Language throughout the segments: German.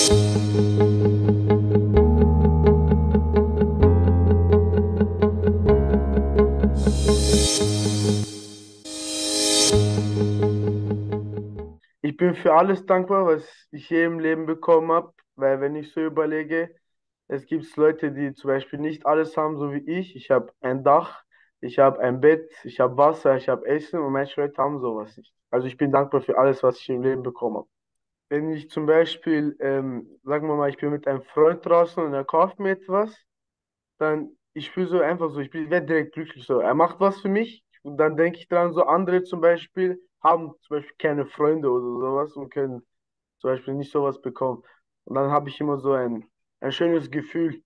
Ich bin für alles dankbar, was ich hier im Leben bekommen habe, weil wenn ich so überlege, es gibt Leute, die zum Beispiel nicht alles haben, so wie ich. Ich habe ein Dach, ich habe ein Bett, ich habe Wasser, ich habe Essen und manche Leute haben sowas nicht. Also ich bin dankbar für alles, was ich im Leben bekommen habe. Wenn ich zum Beispiel, sagen wir mal, ich bin mit einem Freund draußen und er kauft mir etwas, dann ich fühle so einfach so, ich werde direkt glücklich so. Er macht was für mich und dann denke ich dran, so andere zum Beispiel haben zum Beispiel keine Freunde oder sowas und können zum Beispiel nicht sowas bekommen. Und dann habe ich immer so ein schönes Gefühl.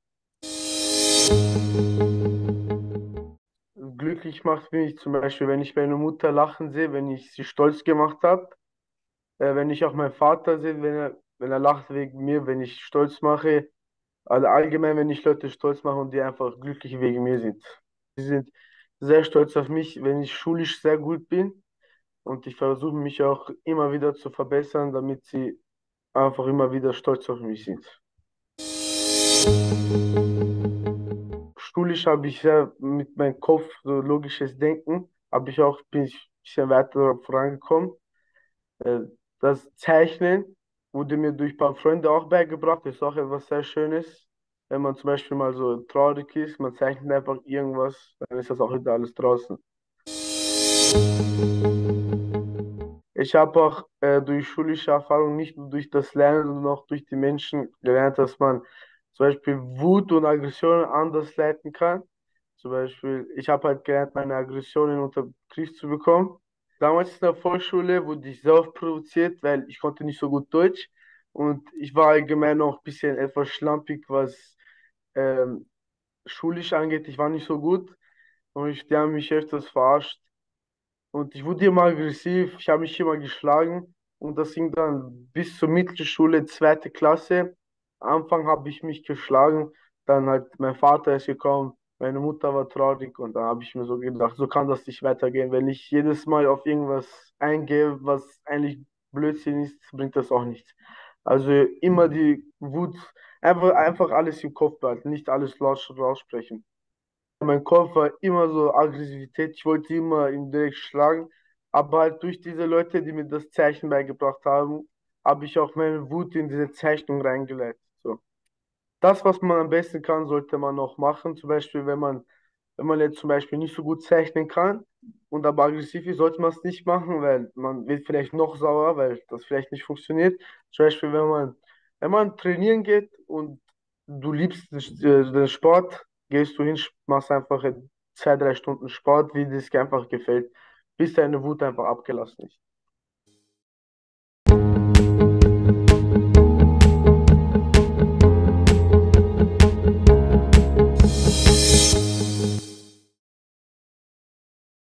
Glücklich macht mich zum Beispiel, wenn ich meine Mutter lachen sehe, wenn ich sie stolz gemacht habe, wenn ich auch meinen Vater sehe, wenn er lacht wegen mir, wenn ich stolz mache. Also allgemein, wenn ich Leute stolz mache und die einfach glücklich wegen mir sind. Sie sind sehr stolz auf mich, wenn ich schulisch sehr gut bin und ich versuche mich auch immer wieder zu verbessern, damit sie einfach immer wieder stolz auf mich sind. Schulisch habe ich ja mit meinem Kopf so logisches Denken, bin ich ein bisschen weiter vorangekommen. Äh, Das Zeichnen wurde mir durch ein paar Freunde auch beigebracht. Das ist auch etwas sehr Schönes. Wenn man zum Beispiel mal so traurig ist, man zeichnet einfach irgendwas, dann ist das auch wieder alles draußen. Ich habe auch durch schulische Erfahrung nicht nur durch das Lernen, sondern auch durch die Menschen gelernt, dass man zum Beispiel Wut und Aggressionen anders leiten kann. Zum Beispiel, ich habe halt gelernt, meine Aggressionen unter Griff zu bekommen. Damals in der Volksschule wurde ich sehr oft provoziert, weil ich konnte nicht so gut Deutsch und ich war allgemein auch ein bisschen etwas schlampig, was ähm, schulisch angeht. Ich war nicht so gut und die haben mich öfters verarscht. Und ich wurde immer aggressiv, ich habe mich immer geschlagen und das ging dann bis zur Mittelschule, zweite Klasse. Am Anfang habe ich mich geschlagen, dann halt mein Vater ist gekommen, meine Mutter war traurig und dann habe ich mir so gedacht, so kann das nicht weitergehen. Wenn ich jedes Mal auf irgendwas eingehe, was eigentlich Blödsinn ist, bringt das auch nichts. Also immer die Wut, einfach alles im Kopf behalten, nicht alles laut raussprechen. Mein Kopf war immer so Aggressivität. Ich wollte immer ihn direkt schlagen. Aber halt durch diese Leute, die mir das Zeichen beigebracht haben, habe ich auch meine Wut in diese Zeichnung reingeleitet. So. Das, was man am besten kann, sollte man auch machen. Zum Beispiel, wenn man jetzt zum Beispiel nicht so gut zeichnen kann und aber aggressiv ist, sollte man es nicht machen, weil man wird vielleicht noch sauer, weil das vielleicht nicht funktioniert. Zum Beispiel, wenn man trainieren geht und du liebst den Sport, gehst du hin, machst einfach 2, 3 Stunden Sport, wie dir es einfach gefällt, bis deine Wut einfach abgelassen ist.